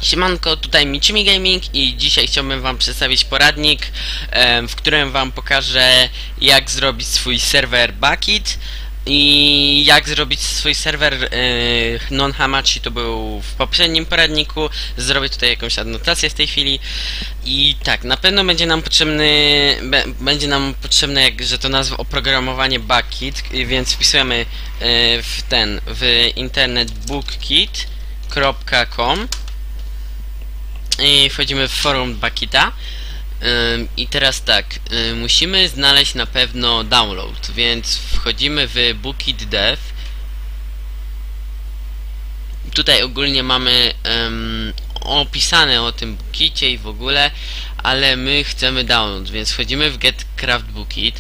Siemanko, tutaj Michimi Gaming i dzisiaj chciałbym wam przedstawić poradnik, w którym wam pokażę, jak zrobić swój serwer Bukkit i jak zrobić swój serwer non-hamachi. To był w poprzednim poradniku. Zrobię tutaj jakąś adnotację w tej chwili. I tak, na pewno będzie nam potrzebne, że to nazwa oprogramowanie Bukkit, więc wpisujemy w internet bukkit.com i wchodzimy w forum Bukkita. I teraz tak, musimy znaleźć na pewno download, więc wchodzimy w Bukkit Dev. Tutaj ogólnie mamy opisane o tym Bukkicie i w ogóle, ale my chcemy download, więc wchodzimy w Get Craft Bukkit.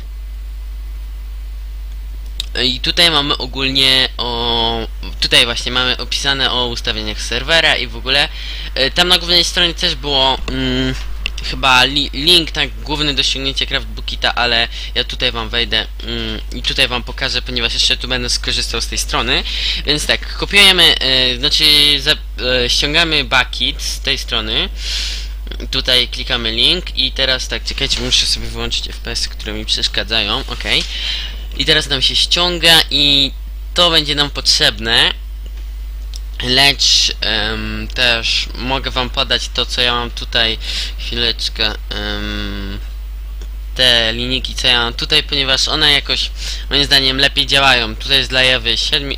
I tutaj mamy ogólnie tutaj właśnie mamy opisane o ustawieniach serwera i w ogóle. Tam na głównej stronie też było chyba link tak główny do ściągnięcia Craft Bukkita, ale ja tutaj wam wejdę i tutaj wam pokażę, ponieważ jeszcze tu będę skorzystał z tej strony. Więc tak, kopiujemy, ściągamy Bukkit z tej strony. Tutaj klikamy link i teraz tak, czekajcie, muszę sobie wyłączyć FPS, które mi przeszkadzają. Ok. I teraz nam się ściąga i to będzie nam potrzebne, lecz też mogę wam podać to, co ja mam tutaj. Chwileczkę. Te linijki, co ja mam tutaj, ponieważ one jakoś moim zdaniem lepiej działają. Tutaj jest dla Jawy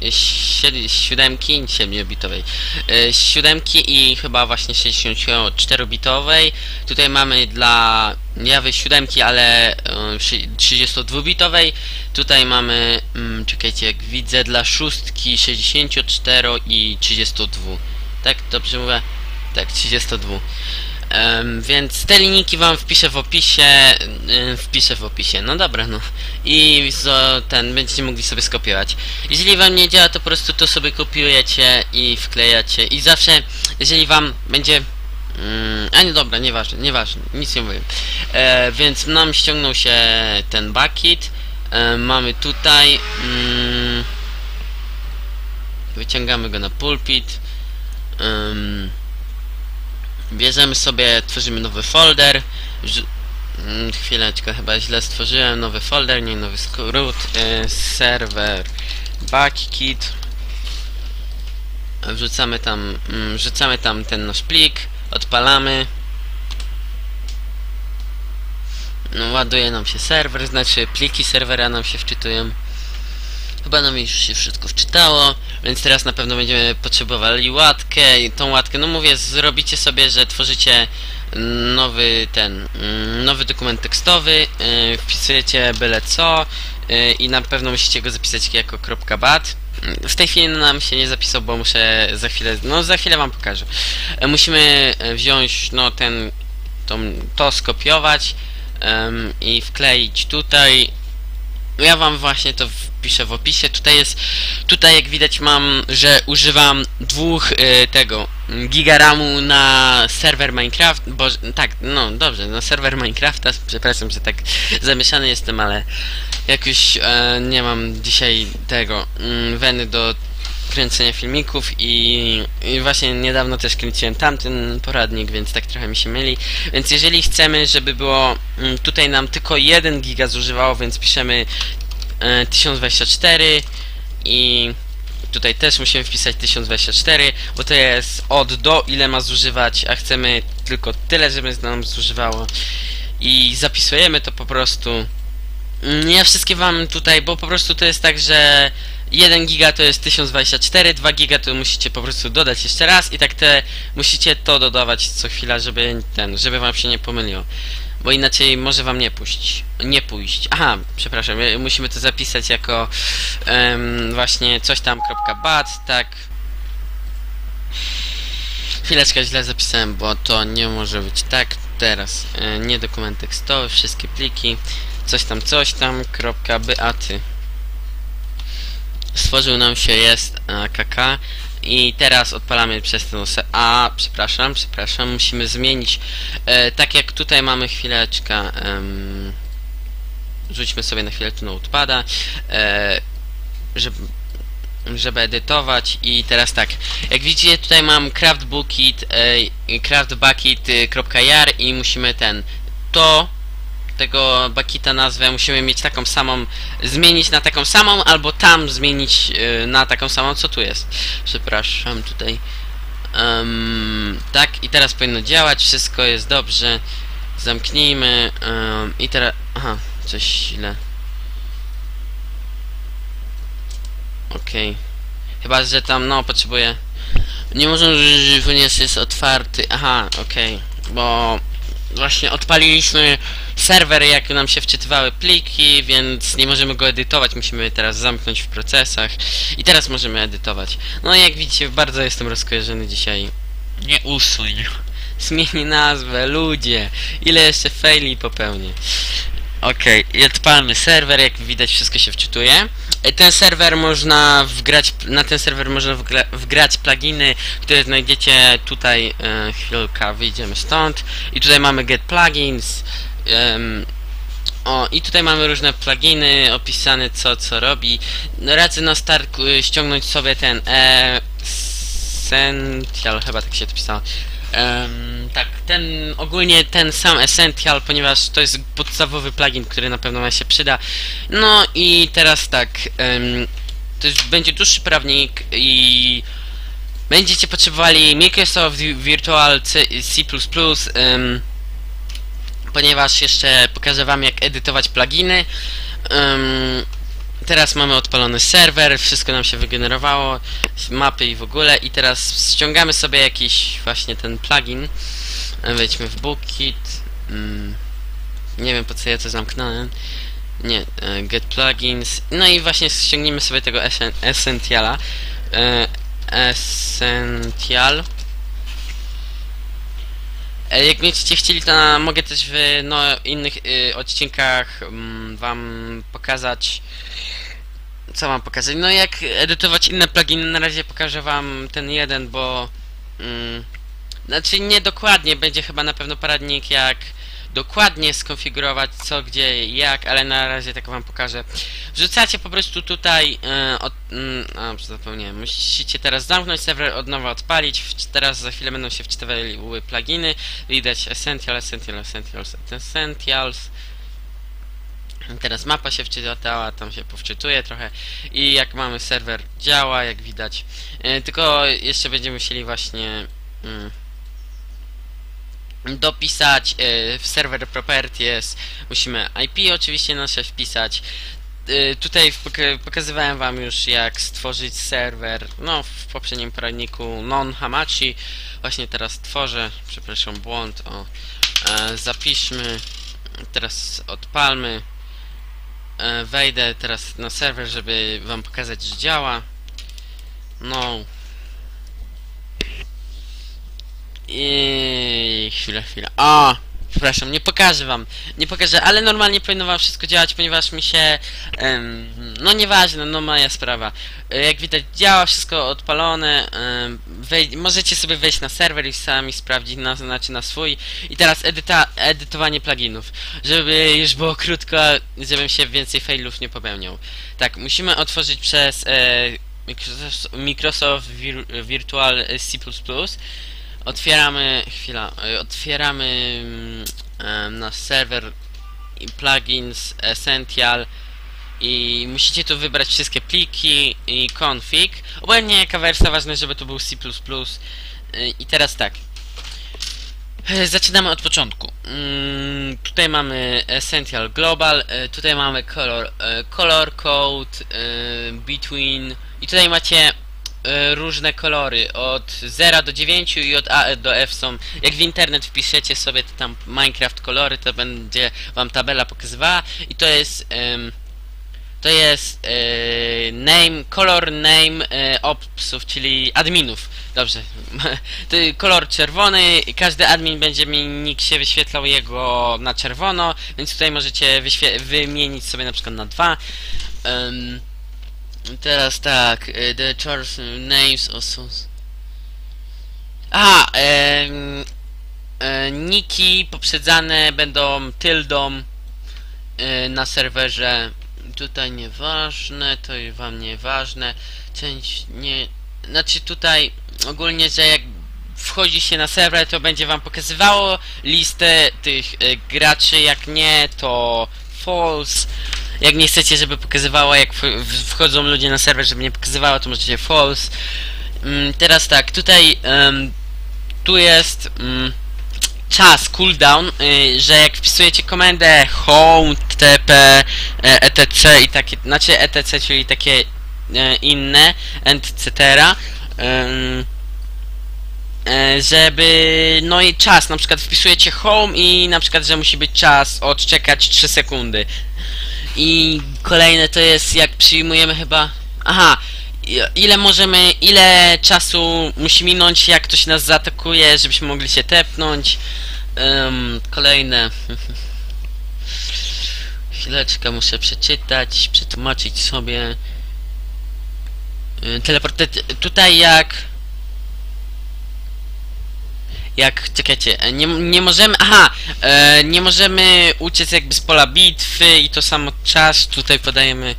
7-bitowej, 7 i chyba właśnie 64-bitowej. Tutaj mamy dla Jawy 7, ale 32-bitowej. Tutaj mamy, czekajcie, jak widzę, dla 6, 64 i 32. Tak, dobrze mówię? Tak, 32. Więc te linijki wam wpiszę w opisie, no dobra, no i będziecie mogli sobie skopiować. Jeżeli wam nie działa, to po prostu to sobie kopiujecie i wklejacie i zawsze, jeżeli wam będzie a nie, dobra, nieważne, nic nie mówię. Więc nam ściągnął się ten Bukkit. Mamy tutaj wyciągamy go na pulpit. Bierzemy sobie, tworzymy nowy folder. Chwileczkę, chyba źle stworzyłem nowy folder, nie nowy skrót. Serwer Bukkit. Wrzucamy tam ten nasz plik, odpalamy. No, ładuje nam się serwer, znaczy pliki serwera nam się wczytują. Chyba nam już się wszystko wczytało, więc teraz na pewno będziemy potrzebowali łatkę i tą łatkę, no mówię, zrobicie sobie, że tworzycie nowy dokument tekstowy, wpisujecie byle co i na pewno musicie go zapisać jako .bat. W tej chwili nam się nie zapisał, bo muszę za chwilę wam pokażę. Musimy wziąć to skopiować i wkleić tutaj. Ja wam właśnie to wpiszę w opisie. Tutaj jak widać że używam 2 giga ramu na serwer Minecraft, bo tak, no dobrze, na serwer Minecrafta, przepraszam, że tak zamieszany jestem, ale jakoś nie mam dzisiaj weny do kręcenia filmików i właśnie niedawno też kręciłem tamten poradnik, więc tak trochę mi się myli. Więc jeżeli chcemy, żeby było tutaj nam tylko 1 giga zużywało, więc piszemy 1024 i tutaj też musimy wpisać 1024, bo to jest od do, ile ma zużywać, a chcemy tylko tyle, żeby nam zużywało i zapisujemy to po prostu. Nie wszystkie wam tutaj, bo po prostu to jest tak, że 1 giga to jest 1024, 2 giga to musicie po prostu dodać jeszcze raz i tak musicie to dodawać co chwila, żeby wam się nie pomyliło. Bo inaczej może wam nie pójść. Aha, przepraszam, musimy to zapisać jako właśnie coś tam .bat, tak. Chwileczkę, źle zapisałem, bo to nie może być tak. Teraz nie dokument tekstowy, wszystkie pliki, coś tam .baty. Stworzył nam się kk i teraz odpalamy przez ten przepraszam, musimy zmienić, tak jak tutaj mamy, chwileczkę, rzućmy sobie na chwilę tu notepada, żeby żeby edytować. I teraz tak, jak widzicie, tutaj mam craftbucket.jar i musimy tego bucketa nazwę musimy mieć taką samą, zmienić na taką samą, albo tam zmienić na taką samą, co tu jest. Przepraszam, tutaj. Tak, i teraz powinno działać, wszystko jest dobrze. Zamknijmy. I teraz... Aha, coś źle. Okej. Chyba, że tam, no, potrzebuję... Nie można, ponieważ jest otwarty. Aha, okej. Bo właśnie odpaliliśmy serwer, jak nam się wczytywały pliki, więc nie możemy go edytować. Musimy teraz zamknąć w procesach. I teraz możemy edytować. No, jak widzicie, bardzo jestem rozkojarzony dzisiaj. Nie usuń. Zmieni nazwę, ludzie. Ile jeszcze faili popełnię. Okej, i odpalmy serwer, jak widać wszystko się wczytuje. Ten serwer można wgrać, na ten serwer można wgrać pluginy, które znajdziecie tutaj. Chwilka, wyjdziemy stąd. I tutaj mamy get plugins. I tutaj mamy różne pluginy opisane, co robi. Radzę na start ściągnąć sobie ten Essential, chyba tak się to pisało. Tak, ogólnie ten sam Essential, ponieważ to jest podstawowy plugin, który na pewno wam się przyda. No i teraz tak, to już będzie dłuższy prawnik i będziecie potrzebowali Microsoft Virtual C++, ponieważ jeszcze pokażę wam, jak edytować pluginy. Teraz mamy odpalony serwer, wszystko nam się wygenerowało, mapy i w ogóle, i teraz ściągamy sobie jakiś właśnie ten plugin. Wejdźmy w Bookit. Nie wiem, po co ja to zamknąłem. Nie, get plugins. No i właśnie ściągnijmy sobie tego Essentiala. Essential. Jak będziecie chcieli, to mogę też w innych odcinkach wam pokazać, co mam pokazać. No, jak edytować inne pluginy. Na razie pokażę wam ten jeden, bo znaczy nie dokładnie, będzie chyba na pewno poradnik, jak dokładnie skonfigurować co, gdzie, jak, ale na razie tak wam pokażę. Wrzucacie po prostu tutaj zapomniałem, musicie teraz zamknąć serwer, od nowa odpalić. Teraz za chwilę będą się wczytywały pluginy. Widać Essentials. Teraz mapa się wczytała, tam się powczytuje trochę. I jak mamy serwer, działa, jak widać. Tylko jeszcze będziemy musieli właśnie dopisać w server properties. Musimy IP oczywiście nasze wpisać. Tutaj pokazywałem wam już, jak stworzyć serwer, no, w poprzednim poradniku non-hamachi. Właśnie teraz tworzę, przepraszam, błąd. Zapiszmy, teraz odpalmy. Wejdę teraz na serwer, żeby wam pokazać, że działa. No. I chwila. Przepraszam, nie pokażę wam. Nie pokażę, ale normalnie powinno wam wszystko działać, ponieważ mi się... no nieważne, no moja sprawa. Jak widać, działa wszystko odpalone. Możecie sobie wejść na serwer i sami sprawdzić, znaczy na swój. I teraz edytowanie pluginów. Żeby już było krótko, żebym się więcej failów nie popełniał. Tak, musimy otworzyć przez Microsoft Virtual C++. Otwieramy nasz serwer i plugins Essential i musicie tu wybrać wszystkie pliki i config. Obojętnie jaka wersja, ważne, żeby to był C++. I teraz tak. Zaczynamy od początku. Tutaj mamy Essential Global, tutaj mamy color code, between, i tutaj macie różne kolory, od 0 do 9 i od A do F są. Jak w internet wpiszecie sobie to tam Minecraft kolory, to będzie wam tabela pokazywała. I to jest color name opsów, czyli adminów. Dobrze. To kolor czerwony i każdy admin będzie mi nick się wyświetlał jego na czerwono, więc tutaj możecie wymienić sobie na przykład na 2. Teraz tak, the church names also. Niki poprzedzane będą tyldą na serwerze. Tutaj nieważne, to wam nieważne. część nie... Znaczy tutaj ogólnie, że jak wchodzi się na serwer, to będzie wam pokazywało listę tych graczy, jak nie, to false. Jak nie chcecie, żeby pokazywało, jak wchodzą ludzie na serwer, żeby nie pokazywało, to możecie false. Teraz tak, tutaj tu jest czas, cooldown, że jak wpisujecie komendę home, tp, etc i takie, znaczy etc, czyli takie inne, etc, żeby, no i czas, na przykład wpisujecie home i na przykład, że musi być czas odczekać 3 sekundy. I kolejne to jest, jak przyjmujemy chyba, aha, ile czasu musi minąć, jak ktoś nas zaatakuje, żebyśmy mogli się tepnąć. Kolejne. Chwileczkę, muszę przeczytać, przetłumaczyć sobie. Tutaj czekajcie, nie możemy, nie możemy uciec jakby z pola bitwy i to samo czas, tutaj podajemy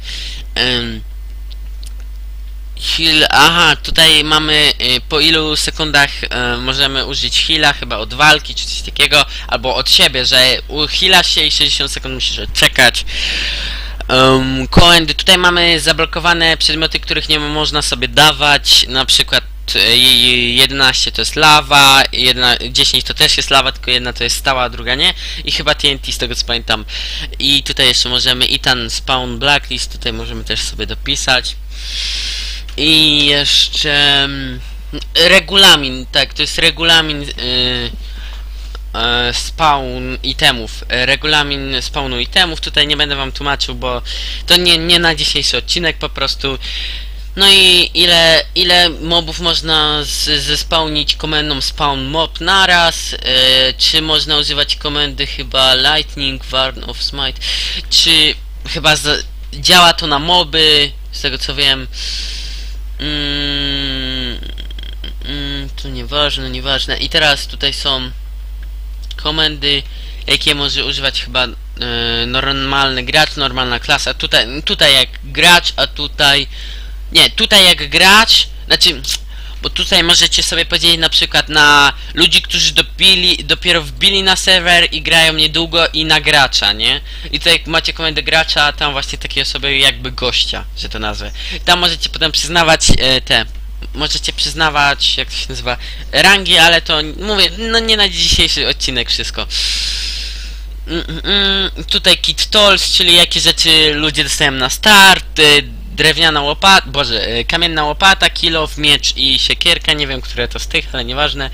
heal, tutaj mamy po ilu sekundach możemy użyć heala, chyba od walki czy coś takiego, albo od siebie, że heala się i 60 sekund musisz czekać. Komendy, tutaj mamy zablokowane przedmioty, których nie można sobie dawać, na przykład 11 to jest lawa, 10 to też jest lawa, tylko jedna to jest stała, a druga nie. I chyba TNT z tego co pamiętam. I tutaj jeszcze możemy Itan Spawn Blacklist, tutaj możemy też sobie dopisać. I jeszcze regulamin, tak, to jest regulamin spawn itemów, regulamin spawnu itemów. Tutaj nie będę wam tłumaczył, bo to nie na dzisiejszy odcinek po prostu. No i ile mobów można zespawnić komendą spawn mob naraz, czy można używać komendy chyba lightning, warn of smite, czy chyba działa to na moby, z tego co wiem. To nieważne. I teraz tutaj są komendy, jakie może używać chyba normalny gracz, normalna klasa. Tutaj jak gracz, a tutaj... Nie, tutaj jak gracz, znaczy, bo tutaj możecie sobie podzielić na przykład na ludzi, którzy dopiero wbili na serwer i grają niedługo, i na gracza, nie? I tutaj jak macie komendę gracza, tam właśnie takie osoby jakby gościa, że to nazwę. Tam możecie potem przyznawać możecie przyznawać, jak to się nazywa, rangi, ale to mówię, no nie na dzisiejszy odcinek wszystko. Tutaj kit tools, czyli jakie rzeczy ludzie dostają na start, drewniana łopata, kamienna łopata, kilof, miecz i siekierka, nie wiem, które to z tych, ale nieważne.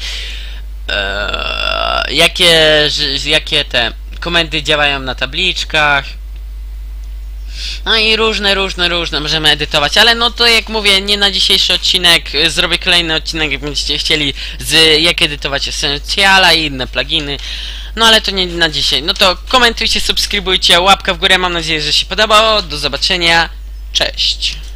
Jakie te komendy działają na tabliczkach. No i różne możemy edytować, ale no to jak mówię, nie na dzisiejszy odcinek, zrobię kolejny odcinek, jak będziecie chcieli, jak edytować Essentiala i inne pluginy. No ale to nie na dzisiaj. No to komentujcie, subskrybujcie, łapka w górę, mam nadzieję, że się podobało. Do zobaczenia, cześć.